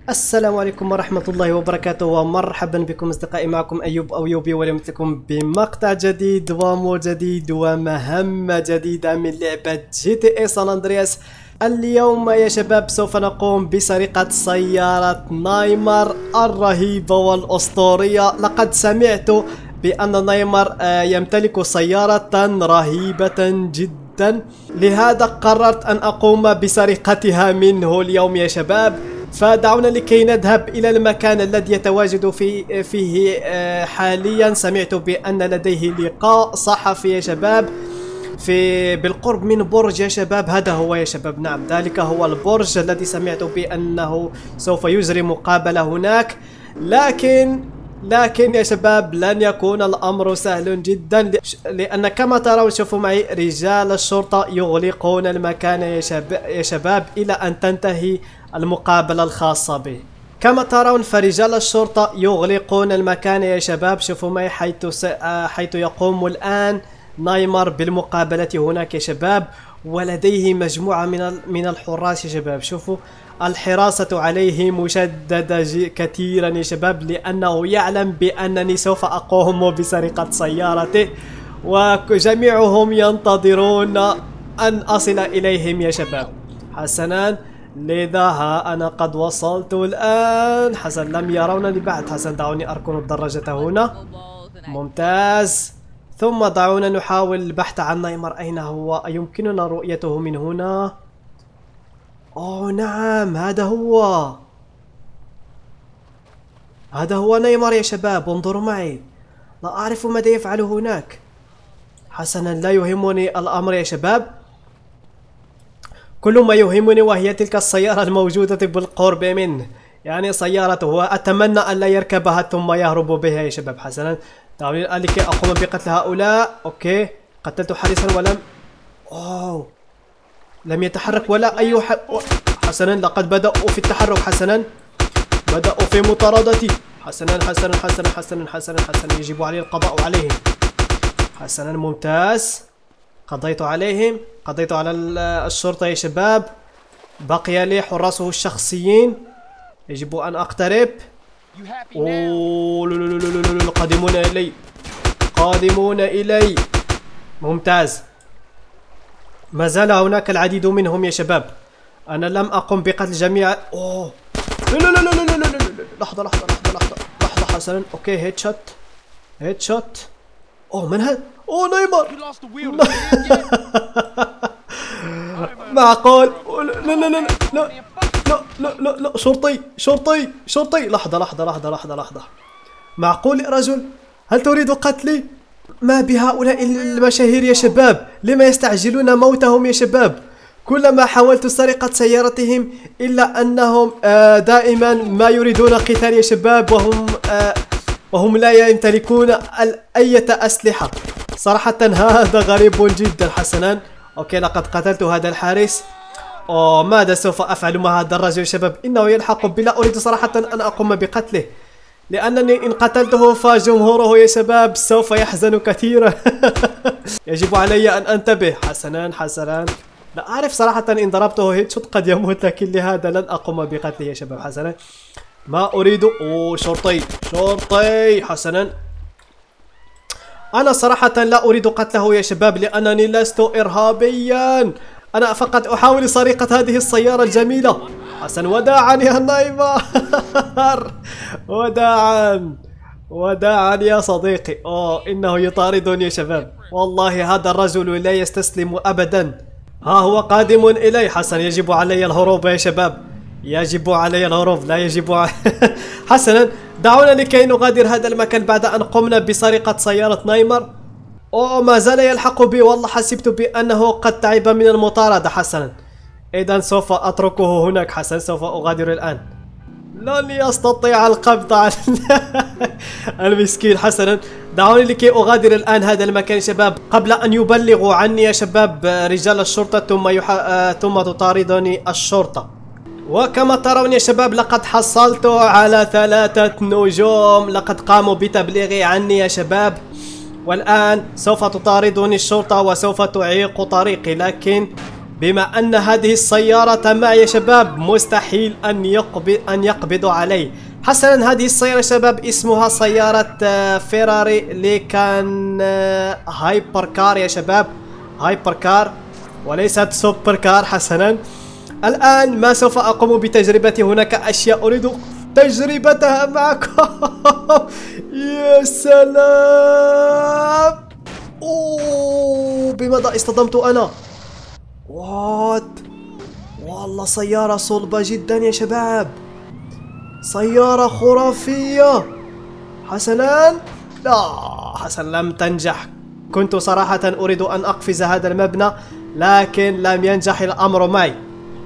السلام عليكم ورحمة الله وبركاته، ومرحبا بكم أصدقائي. معكم أيوب أو يوبي، واليوم لكم بمقطع جديد ومود جديد ومهمة جديدة من لعبة GTA سان أندرياس. اليوم يا شباب سوف نقوم بسرقة سيارة نايمار الرهيبة والأسطورية. لقد سمعت بأن نايمار يمتلك سيارة رهيبة جدا، لهذا قررت أن أقوم بسرقتها منه اليوم يا شباب. فدعونا لكي نذهب إلى المكان الذي يتواجد فيه حاليا. سمعت بأن لديه لقاء صحفي يا شباب بالقرب من برج يا شباب. هذا هو يا شباب، نعم ذلك هو البرج الذي سمعت بأنه سوف يجري مقابلة هناك. لكن يا شباب لن يكون الأمر سهل جدا، لأن كما ترون شوفوا معي رجال الشرطة يغلقون المكان يا شباب إلى أن تنتهي المقابلة الخاصة به. كما ترون فرجال الشرطة يغلقون المكان يا شباب. شوفوا معي حيث يقوم الآن نايمار بالمقابلة هناك يا شباب، ولديه مجموعة من الحراس يا شباب. شوفوا الحراسة عليه مشددة كثيرا يا شباب، لأنه يعلم بأنني سوف أقوم بسرقة سيارته، وجميعهم ينتظرون أن أصل إليهم يا شباب. حسنا، لذا ها أنا قد وصلت الآن. حسن، لم يرونني بعد. حسن، دعوني أركن الدراجة هنا. ممتاز. ثم دعونا نحاول البحث عن نايمار. أين هو؟ أيمكننا رؤيته من هنا؟ أوه نعم، هذا هو نايمار يا شباب. انظروا معي، لا أعرف ماذا يفعل هناك. حسنا، لا يهمني الأمر يا شباب، كل ما يهمني وهي تلك السيارة الموجودة بالقرب منه، يعني سيارته، وأتمنى أن لا يركبها ثم يهرب بها يا شباب. حسنا، دعوني الآن لكي أقوم بقتل هؤلاء. أوكي، قتلت حارسا ولم لم يتحرك ولا أي حسنا، لقد بدأوا في التحرك. حسنا، بدأوا في مطاردتي. حسنا حسنا حسنا حسنا حسنا حسنا، يجب علي القضاء عليهم. حسنا، ممتاز، قضيت عليهم، قضيت على الشرطة يا شباب. بقي لي حراسه الشخصيين، يجب أن أقترب. قادمون إلي. ممتاز، ما زال هناك العديد منهم يا شباب. أنا لم أقم بقتل جميع. لا لا لا لا لا لا لا، لحظة لحظة لحظة لحظة لحظة. حسنا، أوكي، هيد شوت. من هذا؟ نايمار. معقول؟ لا لا لا لا لا لا لا لا، شرطي. لحظة. معقول يا رجل؟ هل تريد قتلي؟ ما بهؤلاء المشاهير يا شباب؟ لما يستعجلون موتهم يا شباب؟ كلما حاولت سرقة سيارتهم إلا أنهم دائما ما يريدون قتال يا شباب، وهم لا يمتلكون أي أسلحة. صراحة هذا غريب جدا. حسنا، أوكي، لقد قتلت هذا الحارس. ماذا سوف أفعل مع هذا الرجل يا شباب؟ إنه يلحق بي. لا أريد صراحة أن أقوم بقتله، لأنني إن قتلته فجمهوره يا شباب سوف يحزن كثيرا. يجب علي أن أنتبه. حسنا، لا أعرف صراحة، إن ضربته هيد شوت قد يموت، لكن لهذا لن أقوم بقتله يا شباب. حسنا، ما أريد. شرطي. حسنا، أنا صراحة لا أريد قتله يا شباب، لأنني لست إرهابيا، أنا فقط أحاول سرقة هذه السيارة الجميلة. حسن، وداعا يا نايمار. وداعا يا صديقي. إنه يطاردني يا شباب. والله هذا الرجل لا يستسلم أبدا. ها هو قادم إلي. حسن، يجب علي الهروب يا شباب، يجب علي الهروب، لا يجب حسنا، دعونا لكي نغادر هذا المكان بعد أن قمنا بسرقة سيارة نايمار. ما زال يلحق بي، والله حسبت بأنه قد تعب من المطاردة. حسنا، إذا سوف أتركه هناك. حسنا، سوف أغادر الآن، لن يستطيع القبض على المسكين. حسنا، دعوني لكي أغادر الآن هذا المكان شباب، قبل أن يبلغوا عني يا شباب رجال الشرطة ثم تطاردني الشرطة. وكما ترون يا شباب لقد حصلت على 3 نجوم. لقد قاموا بتبليغي عني يا شباب، والآن سوف تطاردني الشرطة وسوف تعيق طريقي، لكن بما أن هذه السيارة معي يا شباب مستحيل أن يقبضوا علي. حسنا هذه السيارة يا شباب اسمها سيارة فيراري اللي كان هايبر كار يا شباب، هايبر كار وليست سوبر كار. حسنا الآن ما سوف أقوم بتجربتي، هناك أشياء أريد تجربتها معكم. يا سلام، أوه بماذا اصطدمت أنا؟ وات، والله سيارة صلبة جدا يا شباب، سيارة خرافية. حسنا لا، حسنا لم تنجح. كنت صراحة أريد أن أقفز هذا المبنى لكن لم ينجح الأمر معي.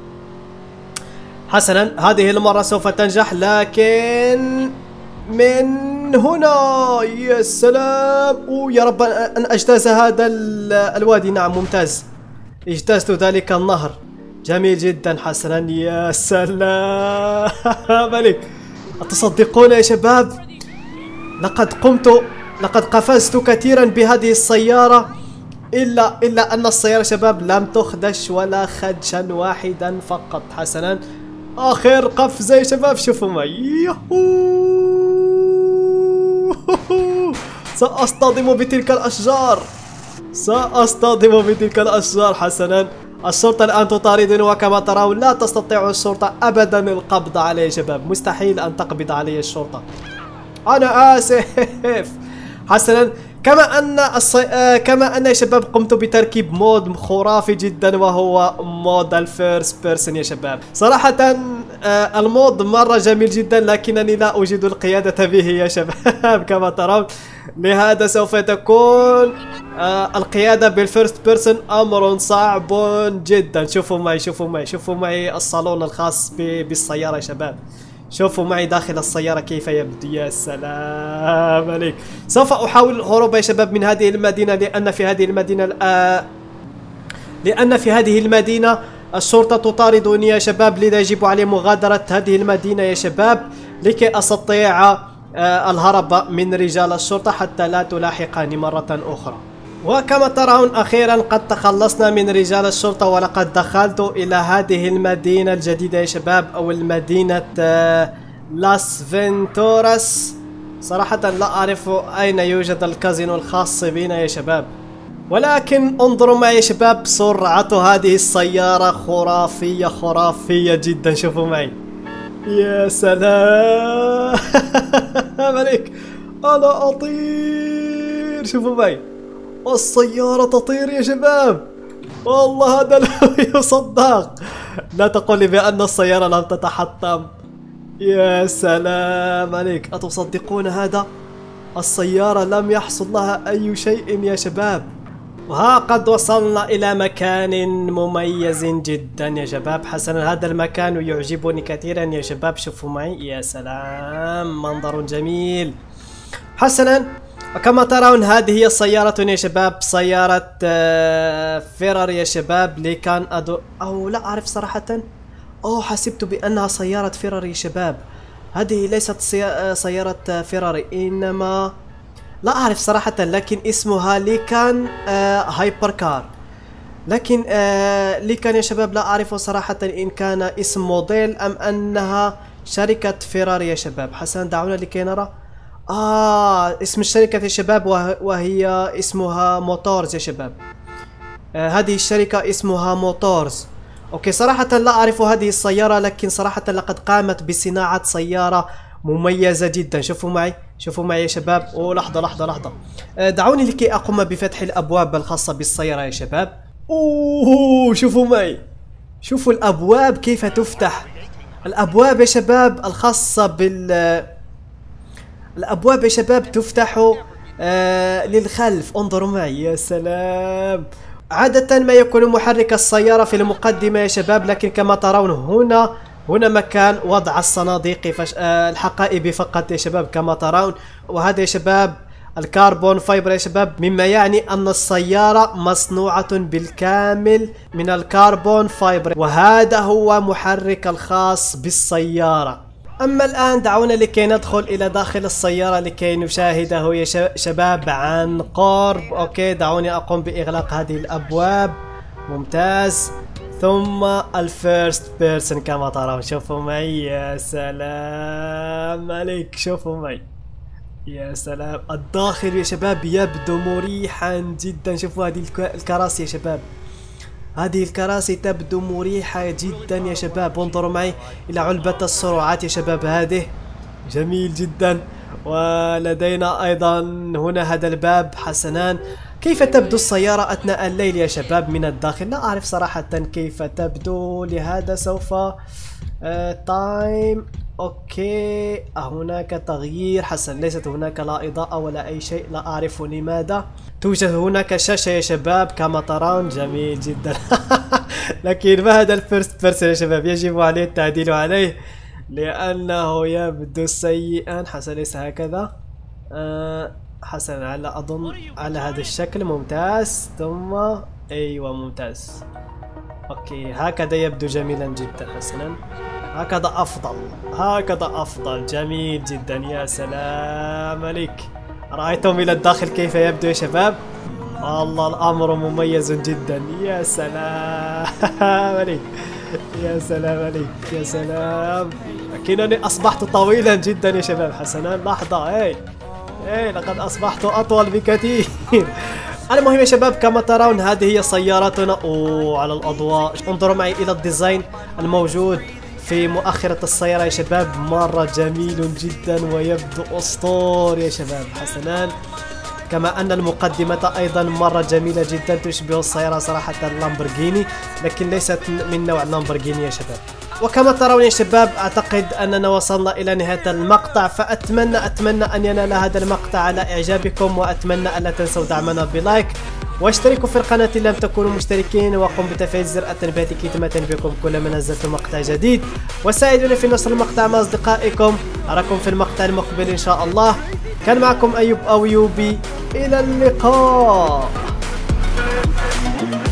حسنا هذه المرة سوف تنجح، لكن من هنا يا سلام. يا رب أن أجتاز هذا الوادي. نعم ممتاز، اجتزت ذلك النهر، جميل جدا. حسنا يا سلام ملك. أتصدقون يا شباب لقد قفزت كثيرا بهذه السيارة، إلا أن السيارة شباب لم تخدش ولا خدشا واحدا فقط. حسنا آخر قفزة يا شباب، شوفوا معي. سأصطدم بتلك الأشجار، سأصطدم بتلك الأشجار. حسنا الشرطة الآن تطاردني، وكما ترون لا تستطيع الشرطة أبدا القبض علي يا شباب، مستحيل أن تقبض علي الشرطة. أنا آسف. حسنا كما أن يا شباب قمت بتركيب مود خرافي جدا، وهو مود الفيرست بيرسون يا شباب. صراحة المود مرة جميل جدا، لكنني لا أجيد القيادة به يا شباب كما ترون. لهذا سوف تكون القيادة بالفيرست بيرسون أمر صعب جدا. شوفوا معي، شوفوا معي، شوفوا معي الصالون الخاص بالسيارة يا شباب. شوفوا معي داخل السيارة كيف يبدو. يا سلام عليك. سوف أحاول الهروب يا شباب من هذه المدينة، لأن في هذه المدينة الشرطة تطاردني يا شباب، لذا يجب علي مغادرة هذه المدينة يا شباب لكي أستطيع الهرب من رجال الشرطة حتى لا تلاحقني مرة أخرى. وكما ترون أخيرا قد تخلصنا من رجال الشرطة، ولقد دخلت إلى هذه المدينة الجديدة يا شباب، أو المدينة لاس فينتوراس. صراحة لا أعرف أين يوجد الكازينو الخاص بنا يا شباب، ولكن انظروا معي يا شباب، سرعة هذه السيارة خرافية خرافية جدا. شوفوا معي، يا سلام عليك، أنا أطير. شوفوا معي، السيارة تطير يا شباب، والله هذا لا يصدق. لا تقول لي بأن السيارة لم تتحطم. يا سلام عليك، أتصدقون هذا؟ السيارة لم يحصل لها أي شيء يا شباب. وها قد وصلنا إلى مكان مميز جدا يا شباب. حسنا هذا المكان يعجبني كثيرا يا شباب، شوفوا معي. يا سلام، منظر جميل. حسنا كما ترون هذه هي سيارة يا شباب، سيارة فيراري يا شباب، اللي كان أو لا أعرف صراحة. حسبت بأنها سيارة فيراري يا شباب. هذه ليست سيارة فيراري، إنما لا أعرف صراحة، لكن اسمها ليكان هايبر كار. لكن ليكان يا شباب لا أعرف صراحة إن كان اسم موديل أم أنها شركة فيراري يا شباب. حسنا دعونا لكي نرى. اسم الشركة يا شباب وهي اسمها موتورز يا شباب. هذه الشركة اسمها موتورز. اوكي، صراحة لا أعرف هذه السيارة، لكن صراحة لقد قامت بصناعة سيارة مميزة جدا. شوفوا معي، شوفوا معي يا شباب. لحظة لحظة لحظة، دعوني لكي أقوم بفتح الأبواب الخاصة بالسيارة يا شباب. شوفوا معي، شوفوا الأبواب كيف تفتح. الأبواب يا شباب الخاصة الأبواب يا شباب تفتح للخلف. انظروا معي، يا سلام. عادة ما يكون محرك السيارة في المقدمة يا شباب، لكن كما ترون هنا مكان وضع الصناديق الحقائب فقط يا شباب كما ترون. وهذا يا شباب الكربون فايبر يا شباب، مما يعني أن السيارة مصنوعة بالكامل من الكربون فايبر، وهذا هو محرك الخاص بالسيارة. أما الآن دعونا لكي ندخل إلى داخل السيارة لكي نشاهده يا شباب عن قرب. أوكي، دعوني أقوم بإغلاق هذه الأبواب. ممتاز. ثم الفيرست بيرسون كما ترون. شوفوا معي، يا سلام عليك، شوفوا معي، يا سلام. الداخل يا شباب يبدو مريحا جدا. شوفوا هذه الكراسي يا شباب، هذه الكراسي تبدو مريحة جدا يا شباب. انظروا معي إلى علبة السرعات يا شباب، هذه جميل جدا. ولدينا أيضا هنا هذا الباب. حسنان. كيف تبدو السيارة أثناء الليل يا شباب من الداخل؟ لا أعرف صراحة كيف تبدو، لهذا سوف تايم. أوكي، هناك تغيير. حسن، ليست هناك لا إضاءة ولا أي شيء، لا أعرف لماذا. توجد هناك شاشة يا شباب كما ترون، جميل جدا. لكن ما هذا الفيرست بيرسون يا شباب؟ يجب عليه التعديل عليه لأنه يبدو سيئا. حسن، ليس هكذا. حسنا، على أظن على هذا الشكل. ممتاز. ثم أيوة، ممتاز. أوكي، هكذا يبدو جميلا جدا. حسنا، هكذا أفضل، هكذا أفضل. جميل جدا، يا سلام عليك. رأيتم إلى الداخل كيف يبدو يا شباب؟ الله، الأمر مميز جدا. يا سلام عليك، يا سلام عليك، يا سلام. لكنني أصبحت طويلا جدا يا شباب. حسنا، لحظة. لقد أصبحت أطول بكثير. المهم يا شباب، كما ترون هذه هي سيارتنا. على الأضواء، انظروا معي إلى الديزاين الموجود في مؤخرة السيارة يا شباب، مرة جميل جدا ويبدو أسطوري يا شباب. حسنا، كما أن المقدمة أيضا مرة جميلة جدا، تشبه السيارة صراحة اللامبورغيني، لكن ليست من نوع اللامبورغيني يا شباب. وكما ترون يا شباب، أعتقد أننا وصلنا إلى نهاية المقطع، فأتمنى أن ينال هذا المقطع على إعجابكم، وأتمنى ألا تنسوا دعمنا بلايك واشتركوا في القناة إن لم تكونوا مشتركين، وقم بتفعيل زر التنبيهات كي تنبهكم كلما نزلت مقطع جديد، وساعدوني في نشر المقطع مع أصدقائكم. أراكم في المقطع المقبل إن شاء الله. كان معكم أيوب أو يوبي، إلى اللقاء.